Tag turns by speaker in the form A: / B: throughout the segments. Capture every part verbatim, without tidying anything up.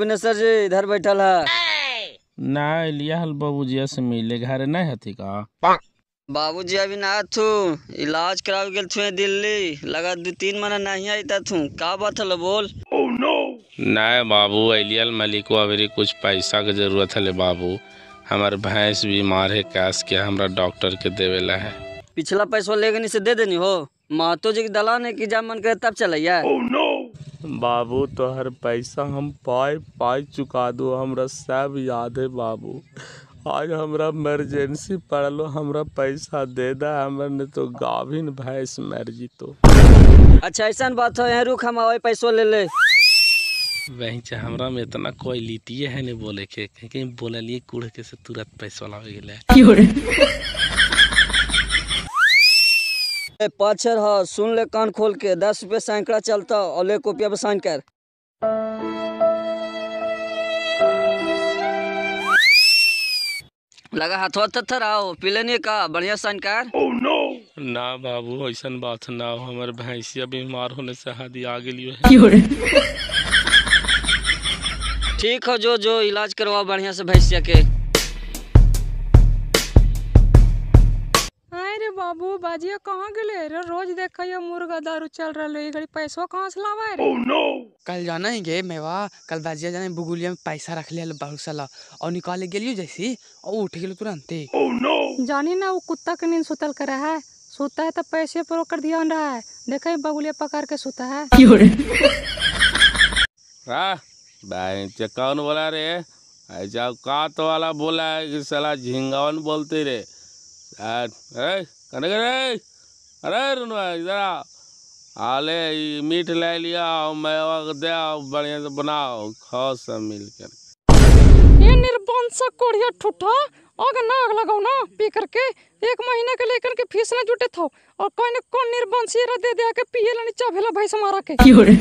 A: गोपिनेश्वर जी इधर बैठल है
B: ना लिया हल बाबूजी से मिले घरे नहीं हथी का।
A: बाबूजी अभी ना थू इलाज करावे गेल थे दिल्ली, लगा दो तीन महीना नहीं आईता थू। का बात है बोल।
B: oh, no. नहीं बाबू अलियल मलिको अभी कुछ पैसा के जरूरत है बाबू, हमारे भैंस बीमार है, कैश के हमरा डॉक्टर के देवेला है।
A: पिछला पैसा लेगनी से दे देनी हो, महतो जी की दलान है कि जब मन करे तब चलैया।
B: oh, no. बाबू तो हर पैसा हम पाई पाई चुका दो, हमरा सब याद है बाबू। आज हमरा इमरजेंसी पड़लो, हमरा पैसा दे दा, हमरा ने तो गाभिन भैंस मर जी तो।
A: अच्छा ऐसा बात है, यहाँ रुक हम आवे पैसो ले ले।
B: वही चे हमरा में इतना कोई लीटिए है नहीं बोले के, कहीं बोले लिए कूड़ के से तुरंत पैसा लावे गेले।
A: पाचर हाँ सुन ले कान खोल के, दस रुपये सैकड़ा चलता और ले कॉपिया पे साइन कर। लगा हाथों थर आओ पीले नहीं का बढ़िया साइन कर।
B: oh, no. ना बाबू ऐसा बात ना हो, हमारे भैंसिया बीमार होने से हादी आ गई है।
A: ठीक हो जो जो इलाज करवाओ बढ़िया से भैंसिया के।
C: अरे बाबू बाजिया कहाँ गए रे, रोज देखियो मुर्गा दारू चल रहा है, घड़ी पैसा कहाँ से लावा रे।
B: oh, no.
D: कल जाना ही गे मेवा, कल बाजिया जाने बुगुलिया में पैसा रख लिया बहुत साला और निकाले गेलियो जैसी और उठ गेलो तुरंत।
B: oh, no.
C: जानी ना वो कुत्ता के नींद सुतल करा है, सोता है तो पैसे पर ओकर ध्यान रहा है, देखा बगुलिया पकड़ के सोता है।
B: हाँ भाई कौन बोला रे, ऐसा कात वाला बोला है कि साला झिंगावन बोलते रे। अरे कने रे, अरे जरा आले मीट ले लिया मेवा दे बढ़िया से बनाओ खाओ सब मिलकर।
C: ये निर्बंसा कोढ़िया ठुठा आगे नाग लगाओ ना पी करके, एक महीने के लेकर के फीस ना जुटे थो और कोई ने कौन निर्बंसी रे दे दे के पिए ला नीचा भेला भाई मारा के।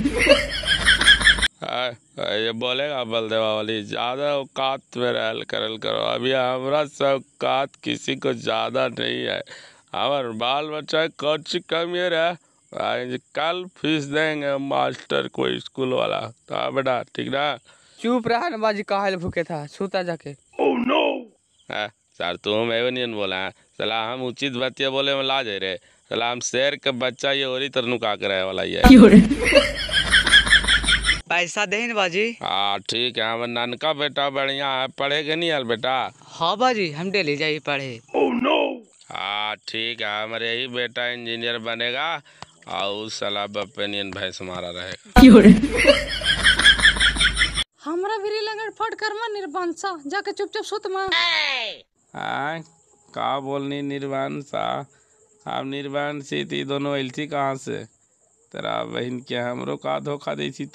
B: आ, ये बोलेगा बलदेवा वाली ज्यादा औकात में रहल करल करो, अभी हमारा सब औकात किसी को ज्यादा नहीं है, हमारे बाल बच्चा कुछ कम ये रहा, कल फीस देंगे मास्टर को स्कूल वाला तो बेटा ठीक ना।
D: चुप रहा ना बाजी, काहे भूखे था सोता जाके।
B: oh, no. हाँ सर तुम एवं नहीं बोला चला, हम उचित बतिया बोले में ला जाए रे, चला हम शेर के बच्चा ये और ही तरनुका करे वाला ये।
D: पैसा दे न बाजी।
B: हाँ ठीक है, हम ननका बेटा बढ़िया है, पढ़ेगा नहीं यार बेटा।
D: हाँ बाजी हम डेली जाइए पढ़े।
B: oh, no. हाँ ठीक है, हमारे यही बेटा इंजीनियर बनेगा और उस साला बपेनियन भैंस मारा रहेगा।
C: हमरा भी लंगड़ फट कर मा निर्बंसा जाके चुपचाप सुत मा।
B: हाँ का बोलनी निर्वाणसा, हम निर्वाणसी थी दोनों एलसी कहाँ से, तेरा बहन के हमरो का धोखा दी थी तू।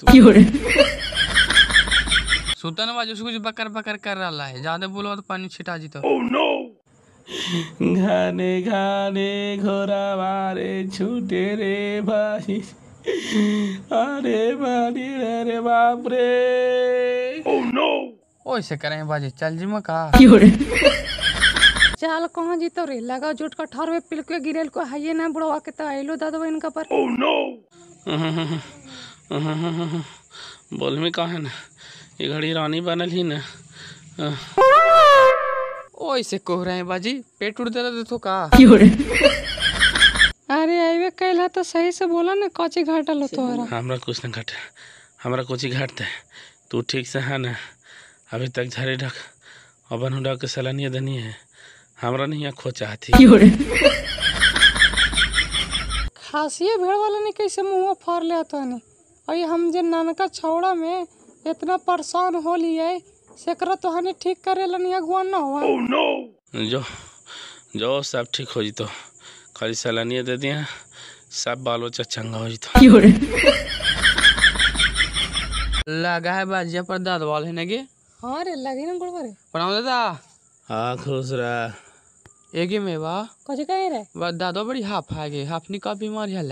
D: सुतन बाजी उसको कुछ बकर बकर कर रहा है, ज्यादा बोलो तो पानी छिटा जी तो।
B: oh, no. घाने घाने घोरा मारे छूटे रे भाई, अरे बारी रे बाप रे। oh, no.
D: ओइसे करें बाजी चल जी में का।
C: चाल कहाँ जीतो रे, लगा जुट का ठर में पिल के गिरेल को हाइए ना बुढ़वा के तो आइलो दादा इनका पर।
B: oh, no. बोल में कहा है ना ये घड़ी रानी बनल ही ना।
D: ओइसे कह रहे हैं बाजी पेट उड़ दे तो का।
C: अरे आइवे कहला तो सही से बोला ना, कौची घाटल तो
B: हमरा कुछ न घटे, हमरा कोची घाटते तू ठीक से है ना, अभी तक झाड़ी ढक अपन हुडा के सलानिया दनी है, हमरा नहीं खो चाहती।
C: खासिए भेड़ वाला ने कैसे मुँह फाड़ लिया तो नहीं, और ये हम जे नानका छौड़ा में इतना परेशान हो लिए सेकरा तो हने ठीक करे लनी अगुआ ना हुआ।
B: oh, no. जो जो सब ठीक हो जी तो खाली सलानिया दे दिया, सब बाल बच्चा चंगा हो जी तो।
D: लगा है बाजिया पर दाद वाल है नगे।
C: हाँ रे लगी ना गुड़वा रे।
D: प्रणाम दादा।
B: हाँ खुश रहा।
D: एक ही मेवा
C: कुछ कहे रे
D: बस दादा बड़ी हाफ आ गई, हाफनी का बीमारी है।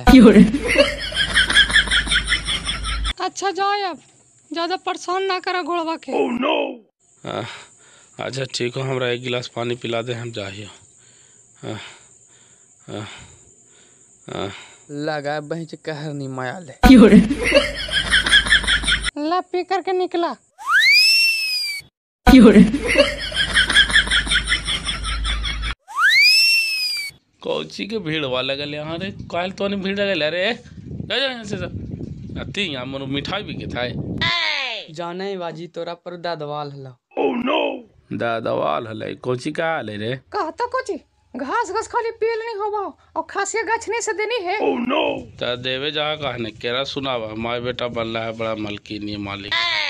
C: अच्छा जाओ अब, ज्यादा परेशान ना करा गोड़वा के।
B: oh, no. आ, अच्छा ठीक हो, हमरा एक गिलास पानी पिला दे हम जाइए।
D: लगा बहन कहर नहीं माया ले।
C: ला पी करके निकला।
B: कौची के भीड़ वाला लगल यहाँ रे काल तो नहीं भीड़ लगल अरे जा जा यहाँ से जा अति यहाँ मनु मिठाई भी के थाए
D: जाने ही बाजी तोरा पर दादवाल हला
B: दादावाल हलै कौची का हाल है रे
C: कहता कोची घास घास खाली पेल नहीं होबा और खासिया गछने से देनी है।
B: ता देवे जहाँ कहने केरा सुनावा माँ बेटा बनला है बड़ा मलकिनी मालिक